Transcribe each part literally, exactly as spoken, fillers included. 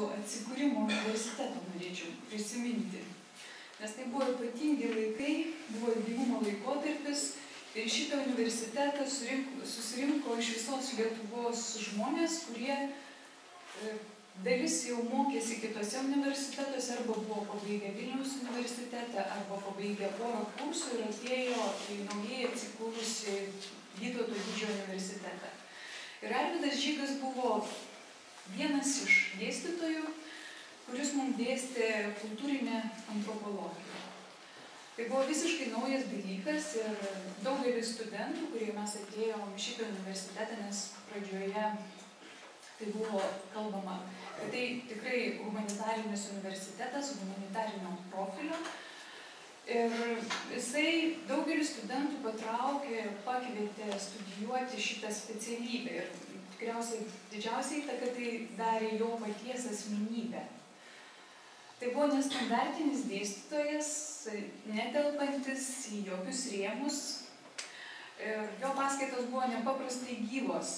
mūsų atsikūrimo universitetą norėčiau prisiminti. Nes tai buvo ypatingi laikai, buvo atgimimo laikotarpis ir šitą universitetą surinko, susirinko iš visos Lietuvos žmonės, kurie dalis jau mokėsi kitose universitetuose, arba buvo pabaigę Vilniaus universitetą, arba pabaigę porą kursų ir atėjo į naujai atsikūrusi Vytauto Didžiojo universitetą. Ir Arvydas Žygas buvo vienas iš dėstytojų, kuris mums dėstė kultūrinę antropologiją. Tai buvo visiškai naujas dalykas ir daugelis studentų, kurie mes atėjom šitą universitetą, nes pradžioje tai buvo kalbama, kad tai tikrai humanitarinis universitetas, humanitarinio profilio. Ir jisai daugelis studentų patraukė, pakvietė studijuoti šitą specialybę. Ir tikriausiai didžiausiai įtaką tai darė jo paties asmenybė. Tai buvo nestandartinis dėstytojas, netelpantis į jokius rėmus. Ir jo paskaitos buvo nepaprastai gyvos.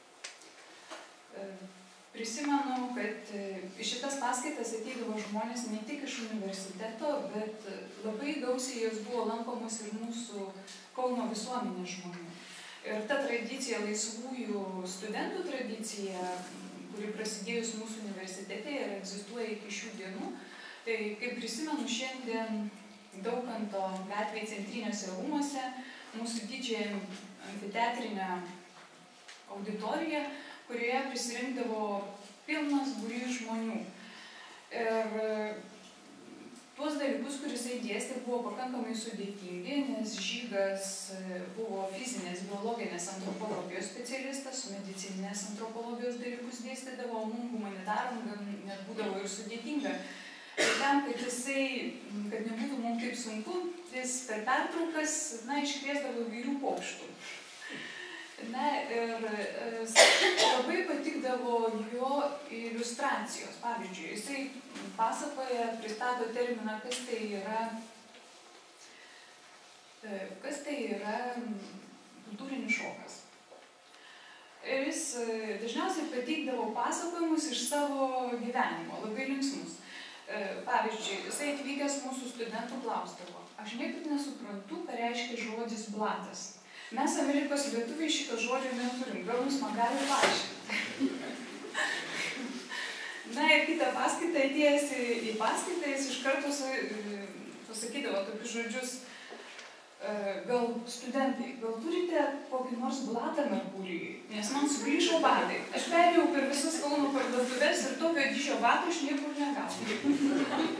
Prisimenu, kad į šitas paskaitas ateidavo žmonės ne tik iš universiteto, bet labai gausiai jos buvo lankomos ir mūsų Kauno visuomenės žmonių. Ir ta tradicija, laisvųjų studentų tradicija, kuri prasidėjus mūsų universitete ir egzistuoja iki šių dienų, tai, kaip prisimenu, šiandien Daukanto gatvėje centriniuose rūmuose, mūsų didžiąją amfiteatrinę auditoriją, kurioje prisirinkdavo pilnas būrys žmonių. Ir tuos dalykus, kuris jisai dėstė, buvo pakankamai sudėtingi, nes Žygas buvo fizinės, biologinės antropologijos specialistas, su medicininės antropologijos dalykus dėstydavo, mums humanitaram net būdavo ir sudėtinga. Ir tam, kad jisai, kad nebūtų mums taip sunku, jis per pertraukas, na, iškviesdavo įvairių pokštų. Na, ir labai patikdavo jo iliustracijos. Pavyzdžiui, jisai pasakoja, pristato terminą, kas tai yra, kas tai yra kultūrinis šokas. Ir jis dažniausiai pateikdavo pasakojimus iš savo gyvenimo, labai linksmus. Pavyzdžiui, jisai atvykęs mūsų studentų klausdavo, aš niekaip nesuprantu, ką reiškia žodis blatas. Mes Amerikos lietuviai šito žodžio neturim, gal jūs man gali paaiškinti. Na ir kitą paskaitą atėjęs į paskaitą, jis iš karto pasakydavo tokius žodžius, gal studentai, gal turite kokį nors blatą Merkurijui, nes man sugrįžo batai. Aš perėjau per visas Kauno parduotuves ir tokio dydžio batų aš niekur negaunu.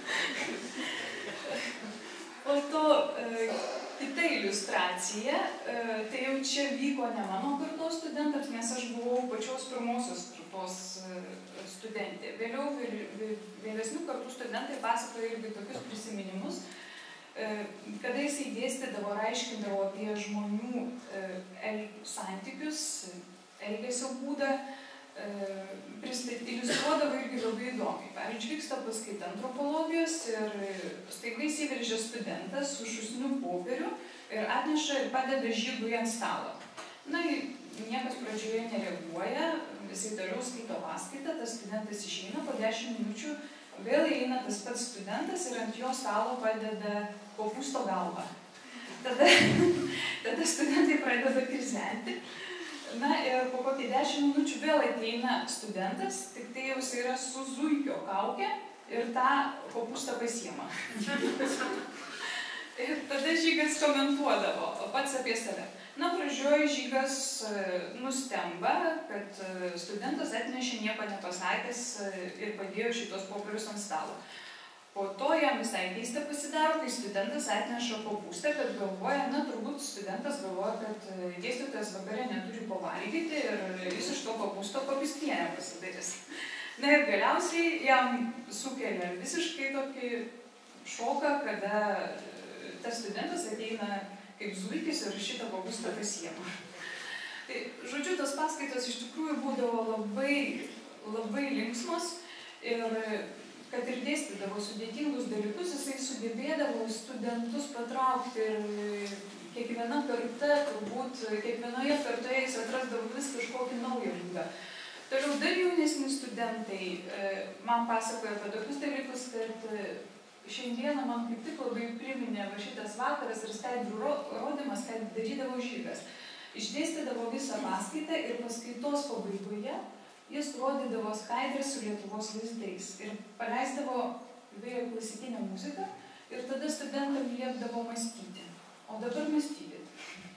Po to kita iliustracija, tai jau čia vyko ne mano kartos studentams, nes aš buvau pačios pirmosios kartos studentė. Vėliau vėlesnių kartų studentai pasakoja irgi tokius prisiminimus, kada jisai dėstydavo ir aiškindavo apie žmonių santykius, elgesio būdą, iliustruodavo irgi labai įdomiai. Pavyzdžiui, vyksta paskaita antropologijos ir staiga įsiveržia studentas su šūsniu popieriu ir atneša ir padeda Žygui ant stalo. Na, niekas pradžioje nereaguoja, jisai toliau skaito paskaitą, tas studentas išeina, po dešimt minučių vėl įeina tas pats studentas ir ant jo stalo padeda kopūsto galvą. Tada, tada studentai pradeda krizenti. Na ir po kokį dešimt minučių vėl ateina studentas, tik tai jau jis yra su zuikio kaukė ir tą kopūstą pasiima. Ir tada Žygas komentuodavo pats apie save. Na, pradžioje Žygas nustemba, kad studentas atnešė nieko nepasakęs ir padėjo šitos popierius ant stalo. Po to jam visai keista pasidaro, kai studentas atneša kopūstą, bet galvoja, na, turbūt studentas galvoja, kad dėstytojas vakare neturi ko valgyti ir jis iš to kopūsto kopūstienę pasidarys. Na ir galiausiai jam sukelia visiškai tokį šoką, kada tas studentas ateina kaip zuikis ir šitą kopūstą pasiema. Tai, žodžiu, tos paskaitos iš tikrųjų būdavo labai, labai linksmos ir kad ir dėstydavo sudėtingus dalykus, jisai sugebėdavo studentus patraukti ir kiekviena karta, turbūt kiekvienoje kartoje jis atrasdavo vis kažkokį naują būdą. Toliau dar jaunesni studentai man pasakoja apie tokius dalykus, kad šiandieną man kaip tik labai priminė va šitas vakaras ir skaidrų rodymas, ką darydavo Žygas. Išdėstydavo visą paskaitą ir paskaitos pabaigoje jis rodydavo skaidrę su Lietuvos vaizdais ir paleisdavo įvairią klasikinę muziką ir tada studentam liepdavo mąstyti. O dabar mąstykit.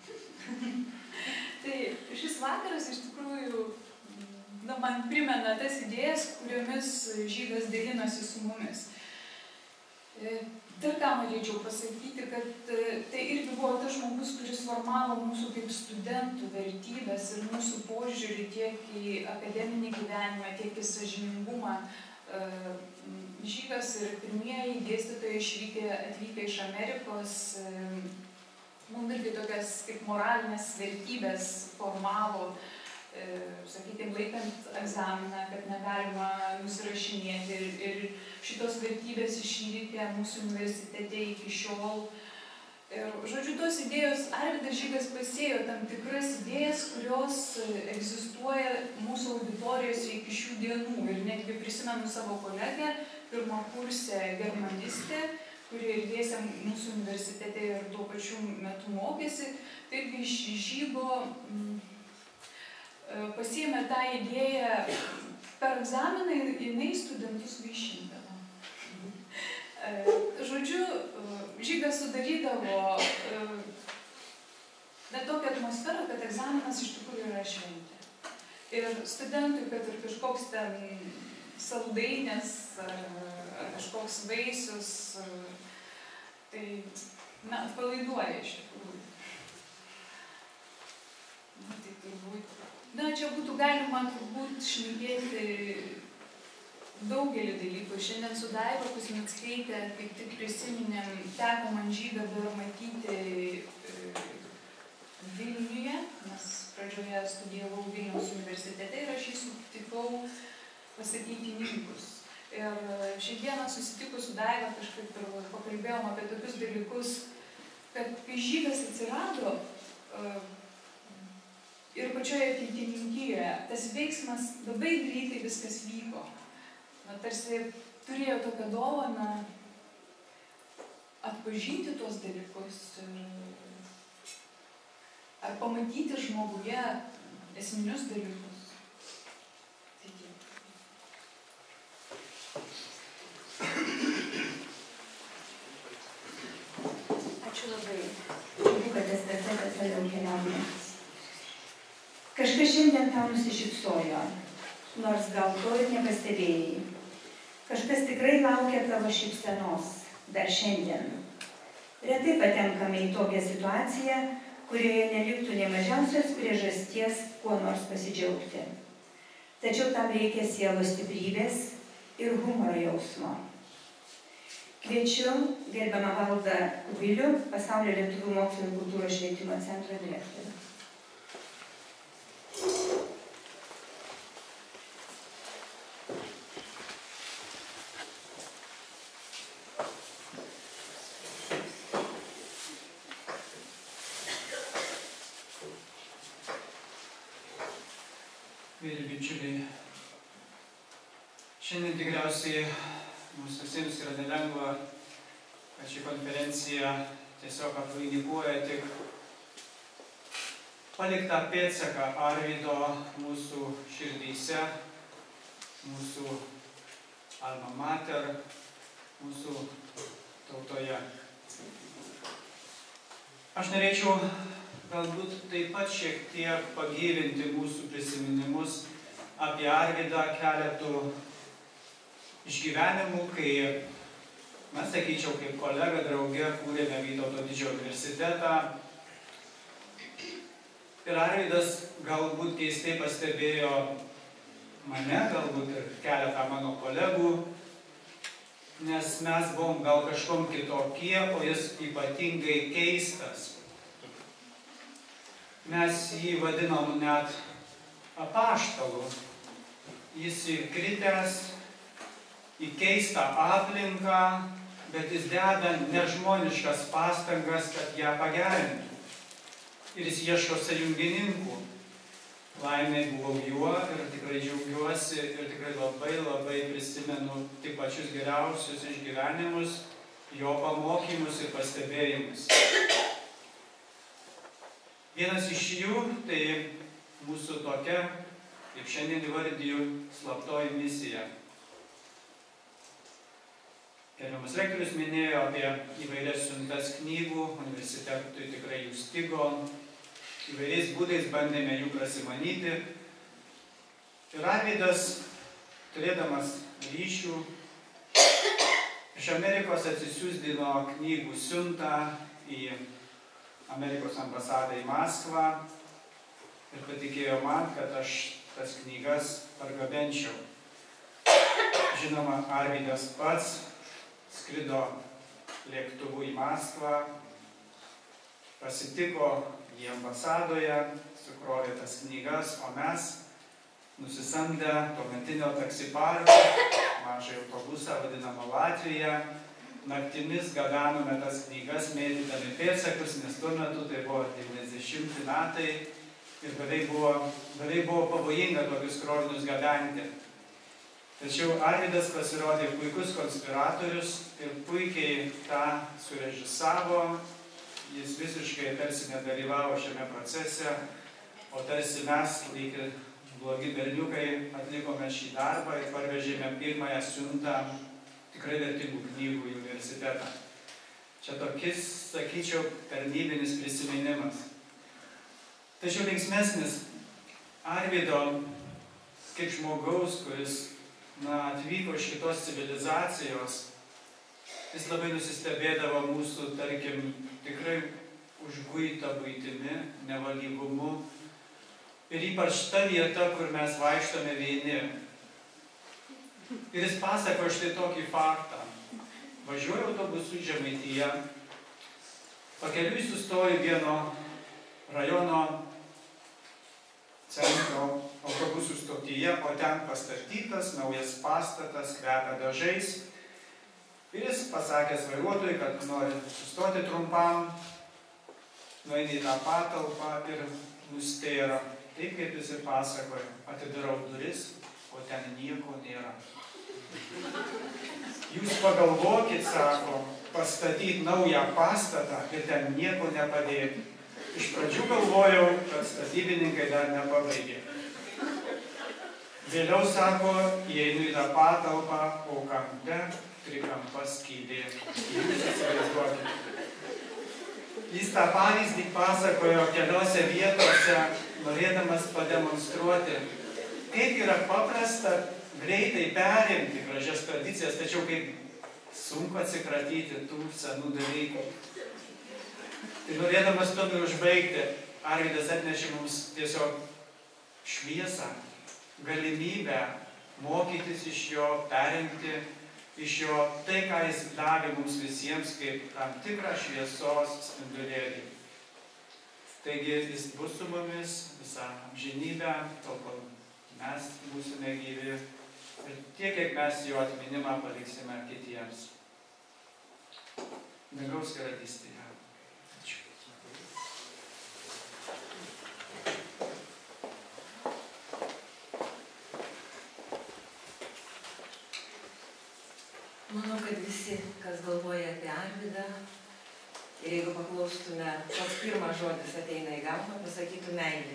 Tai šis vakaras iš tikrųjų na, man primena tas idėjas, kuriomis Žygas dalinosi su mumis. Dar ką norėčiau pasakyti, kad tai irgi buvo tas žmogus, kuris formavo mūsų kaip studentų vertybės ir mūsų požiūrį tiek į akademinį gyvenimą, tiek į sąžiningumą. Žygas ir pirmieji dėstytojai išvykę, atvykę iš Amerikos, mums irgi tokias kaip moralinės vertybės formavo, sakykime, laikant egzaminą, kad negalima nusirašinėti ir, ir šitos vertybės išlikę mūsų universitete iki šiol. Ir, žodžiu, tos idėjos, Arvydas Žygas pasėjo tam tikras idėjas, kurios egzistuoja mūsų auditorijose iki šių dienų. Ir netgi prisimenu savo kolegę, pirmakursę germanistę, kuri ir dėstė mūsų universitete ir tuo pačiu metu mokėsi. Taigi iš Žygo pasiėmė tą idėją per egzaminą ir jinai studentus vaišindavo. Žodžiu, Žygas sudarydavo net tokią atmosferą, kad egzaminas iš tikrųjų yra šventė. Ir studentui, kad ir kažkoks ten saldainės ar kažkoks vaisius, tai, na, atpalaiduoja iš tikrųjų. Na, tai turbūt. Na, čia būtų galima turbūt šnekėti daugelį dalykų. Šiandien su Daiva Kuzmickaite kaip tik prisiminėm, teko man Žygą dar matyti Vilniuje, nes pradžioje studijavau Vilniaus universitete ir aš jį sutikau pasakyti įvykus. Ir šiandieną susitikus su Daiva kažkaip ir pakalbėjom apie tokius dalykus, kad kai Žygas atsirado ir pačioje ateitininkijoje, tas veiksmas labai greitai viskas vyko. Na, tarsi turėjo tokią dovaną atpažinti tuos dalykus ir, ar pamatyti žmoguje esminius dalykus. Taigi. Ačiū labai. Džiugu, kad estafetė toliau keliauja. Kažkas šiandien tau nusišypsojo, nors gal to ir nepastebėjai. Kažkas tikrai laukia tavo šypsenos, dar šiandien. Retai patenkame į tokią situaciją, kurioje neliktų nė mažiausios priežasties kuo nors pasidžiaugti. Tačiau tam reikia sielos stiprybės ir humoro jausmo. Kviečiu gerbiamą Valdą Kubilių, Pasaulio lietuvių mokslo ir kultūros švietimo centro direktorių. Mėly bičiuliai, šiandien tikriausiai mums visiems yra nelengva, kad ši konferencija tiesiog apvainikuoja tik paliktą pėdsaką Arvydo mūsų širdyse, mūsų alma mater, mūsų tautoje. Aš norėčiau galbūt taip pat šiek tiek pagyvinti mūsų prisiminimus apie Arvydą keletų išgyvenimų, kai mes, sakyčiau, kaip kolega drauge kūrėme Vytauto didžiojo universitetą. Ir Arvydas galbūt keistai pastebėjo mane, galbūt ir keletą mano kolegų, nes mes buvom gal kažkom kitokie, o jis ypatingai keistas. Mes jį vadinom net apaštalu. Jis įkritęs į keistą aplinką, bet jis deda nežmoniškas pastangas, kad ją pagerintų. Ir jis ieško sąjungininkų. laimė buvau juo ir tikrai džiaugiuosi ir tikrai labai labai prisimenu tik pačius geriausius išgyvenimus, jo pamokymus ir pastebėjimus. Vienas iš jų tai mūsų tokia, kaip šiandien įvardiju, slaptoji misija. Gerbiamas rektorius minėjo apie įvairias siuntas knygų, universitetui tikrai jų stigo, įvairiais būdais bandėme jų prasimanyti. Ir Arvydas, turėdamas ryšių, iš Amerikos atsisiųsdino knygų siuntą į Amerikos ambasadą į Maskvą ir patikėjo man, kad aš tas knygas pargabenčiau. Žinoma, Arvydas pats skrido lėktuvu į Maskvą, pasitiko jį ambasadoje, sukrovė tas knygas, o mes nusisamdę tuometinio taksi parko, mažą autobusą vadinamą Latviją, naktimis gabenome tas knygas, mėtydami pėdsakus, nes tuo metu tai buvo devyniasdešimti metai ir beveik buvo, beveik buvo pavojinga tokius krovinius gabenti. Tačiau Arvydas pasirodė puikus konspiratorius ir puikiai tą surežisavo. Jis visiškai tarsi nedalyvavo šiame procese, o tarsi mes, lyg ir blogi berniukai, atlikome šį darbą ir parvežėme pirmąją siuntą tikrai vertingų knygų į universitetą. Čia tokis, sakyčiau, tarnybinis prisiminimas. Tačiau linksmesnis Arvydo kaip žmogaus, kuris na, atvyko iš kitos civilizacijos, jis labai nusistebėdavo mūsų, tarkim, tikrai užguitą buitimi, nevalygumu. Ir ypač ta vieta, kur mes vaikštome vieni. Ir jis pasako štai tokį faktą. Važiuoju autobusu į Žemaitiją, pakeliui sustoju vieno rajono centro autobusų stotyje, o ten pastatytas naujas pastatas, kvepia dažais. Ir jis pasakęs vairuotojui, kad nori sustoti trumpam, nueini į tą patalpą ir nustėra. Taip kaip jis ir pasakoja, atidarau duris, o ten nieko nėra. Jūs pagalvokit, sako, pastatyti naują pastatą ir ten nieko nepadėti. Iš pradžių galvojau, kad statybininkai dar nepabaigė. Vėliau, sako, įeinu į tą patalpą, o kampe trikampas skylė. Jūs įsivaizduokite. Jis tą pavyzdį pasakojo keliose vietose, norėdamas pademonstruoti, kaip yra paprasta greitai perimti gražias tradicijas, tačiau kaip sunku atsikratyti tų senų dalykų. Tai norėdamas to ir užbaigti, Arvydas atnešė mums tiesiog šviesą, galimybę mokytis iš jo, perimti iš jo tai, ką jis davė mums visiems kaip tam tikrą šviesos spindulėlį. Taigi jis bus su mumis visą amžinybę, tol kol mes būsime gyvi ir tiek, kiek mes jo atminimą paliksime kitiems. Dangaus karalystėje. Manau, kad visi, kas galvoja apie Arvydą, ir jeigu paklaustume, koks pirmas žodis ateina į galvą, pasakytų meilė.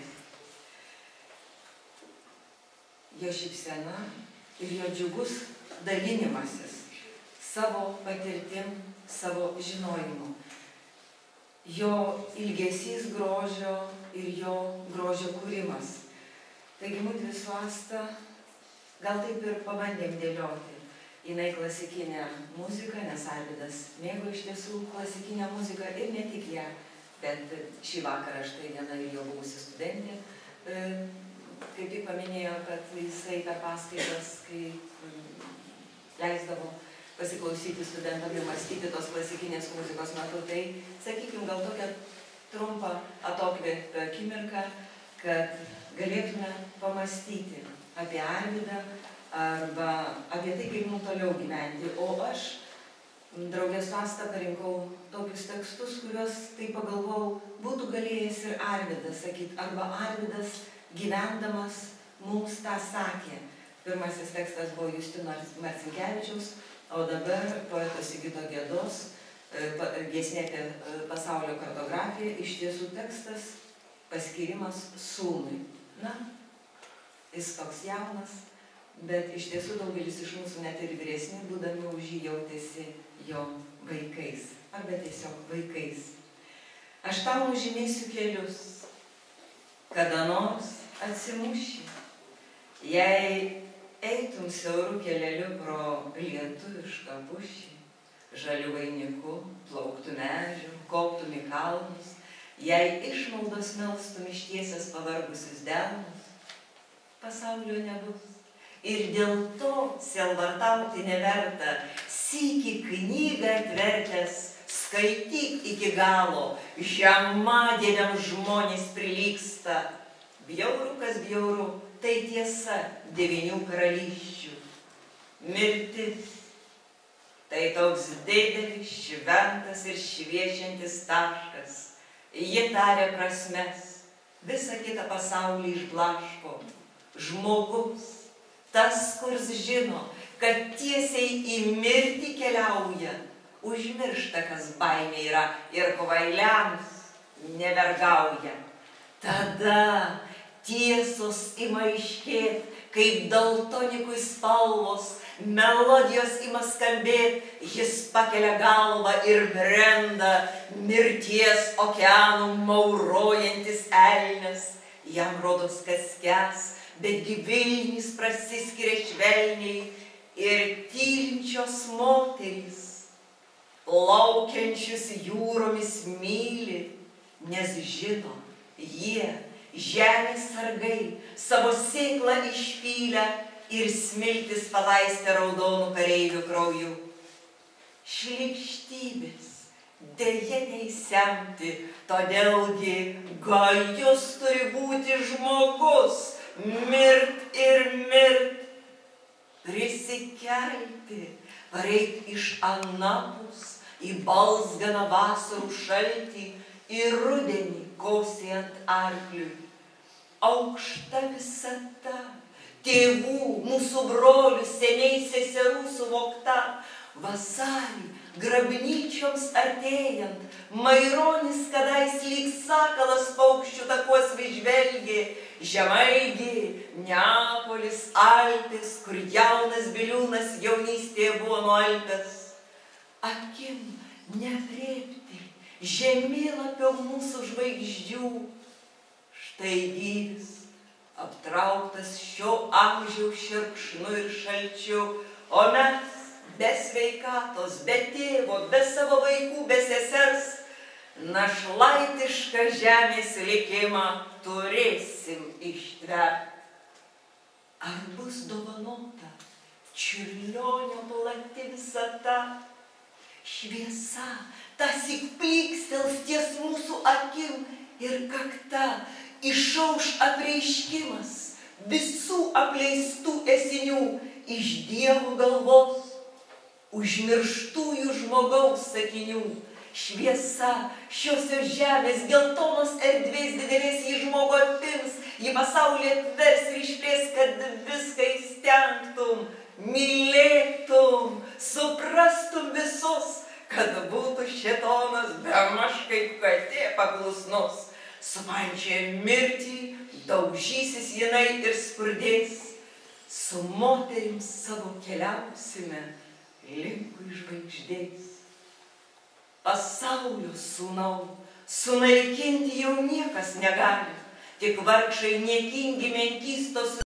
Jo šypsena ir jo džiugus dalinimasis savo patirtim, savo žinojimu. Jo ilgesys grožio ir jo grožio kūrimas. Taigi mudvi su Asta gal taip ir pabandėm dėlioti. Jinai klasikinę muziką, nes Arvydas mėgo iš tiesų klasikinę muziką ir ne tik ją, bet šį vakarą štai viena ir jo buvusi studentė kaip tik paminėjo, kad jisai per paskaitas, kai leisdavo pasiklausyti studentam ir mąstyti tos klasikinės muzikos metu, tai, sakykime, gal tokią trumpą atokvėpio akimirką, kad galėtume pamąstyti apie Arvydą arba apie tai, kaip mums toliau gyventi. O aš draugė su Asta parinkau tokius tekstus, kuriuos, tai pagalvojau, būtų galėjęs ir Arvydas sakyti, arba Arvydas gyvendamas mums tą sakė. Pirmasis tekstas buvo Justino Marcinkevičiaus, o dabar poeto Sigito Gedos giesmė apie pasaulio kartografiją, iš tiesų tekstas paskirimas sūnui. Na, jis toks jaunas, bet iš tiesų daugelis iš mūsų net ir vyresni, būdami už jį jautėsi jo vaikais, arba tiesiog vaikais. Aš tau nužymėsiu kelius, kada nors atsimuši, jei eitum siaurų keleliu pro lietuvišką pušį, žalių vainikų, plauktų medžių, koptum į kalnus, jei išmaldos melstum ištiesęs pavargusius delnus, pasaulio nebus. Ir dėl to sielvartauti neverta, sykį knygą atvertęs, skaityk iki galo, žemadėliam žmonės prilygsta. Bjauru, kas bjauru, tai tiesa devynių karalysčių. Mirtis, tai toks didelis, šventas ir šviečiantis taškas. Ji taria prasmes, visą kitą pasaulį išblaško. Žmogus, tas, kurs žino, kad tiesiai į mirtį keliauja, užmiršta, kas baimė yra, ir kvailiams nevergauja. Tada tiesos ima aiškėt, kaip daltonikui spalvos, melodijos ima skambėt, jis pakelia galvą ir brenda, mirties okeanų maurojantis elnias. Jam rodos, kas skęs, betgi Vilnius prasiskiria švelniai ir tylinčios moterys, laukiančius jūromis myli, nes žino, jie, žemės sargai, savo sėklą išpylę ir smiltis palaistę raudonų kareivių krauju. Šlykštybės deja neįsemti, todėlgi gajus turi būti žmogus, mirt ir mirt, prisikelti, pareit iš anapus, į balzganą vasarų šaltį, į rudenį kosėjant arkliui. Aukšta visata, tėvų, mūsų brolių, seniai seserų suvokta, vasarį grabnyčioms artėjant, Maironis kadais lyg sakalas paukščių takuos vižvelgė, Žemaigė, Neapolis, Alpės, kur jaunas biliūnas jaunystėje buvo nualpęs. Akim neaprėpti žemėlapio mūsų žvaigždžių. Štai gyvis, aptrauktas šio amžiaus šerkšnu ir šalčiu, o mes be sveikatos, be tėvo, be savo vaikų, be sesers, našlaitišką žemės likimą turėsim ištverti. Ar bus dovanota Čiurlionio plati visata? Šviesa tąsyk plykstels ties mūsų akim ir kakta, išauš apreiškimas visų apleistų esinių iš dievų galvos, užmirštųjų žmogaus sakinių. Šviesa šiosios žemės geltonos erdvės didelės į žmogų apims, į pasaulį atvers ir išplės, kad viską įstengtum, mylėtum, suprastum visus, kad būtų šėtonas bemaž kaip katė paklusnus. Supančia mirtį daužysis jinai ir skurdės, su moterim savo keliausime linkui žvaigždės. Pasaulio sūnau, sunaikinti jau niekas negali, tik vargšai niekingi menkystos